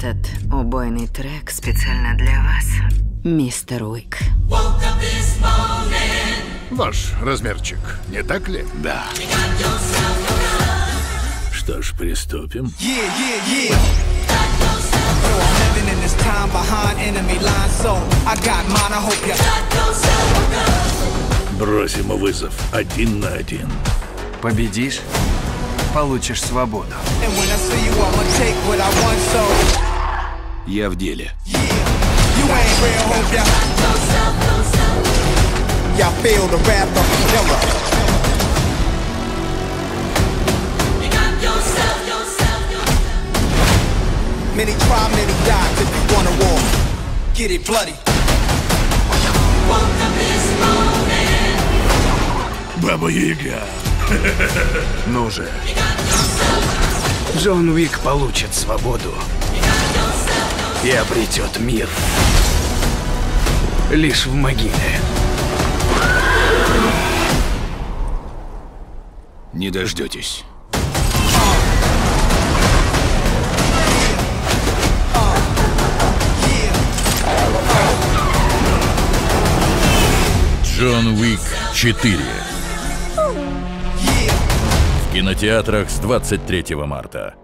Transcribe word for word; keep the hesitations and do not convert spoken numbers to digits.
Этот убойный трек специально для вас, мистер Уик. Ваш размерчик, не так ли? Да. Что ж, приступим. Yeah, yeah, yeah. Yo, I'm living in this time behind enemy lines, so I got mine, I hope ya. Бросим вызов один на один. Победишь, получишь свободу. And when I see you, I'ma take what I want, so Я в деле. yeah. You ain't real, hope ya. Y'all feel the wrath of the killer. Many try, many die, if you want a war. Get it bloody. Баба Яга. Ну же. Джон Уик получит свободу и обретет мир. Лишь в могиле. Не дождетесь. Джон Уик четыре. В кинотеатрах с двадцать третьего марта.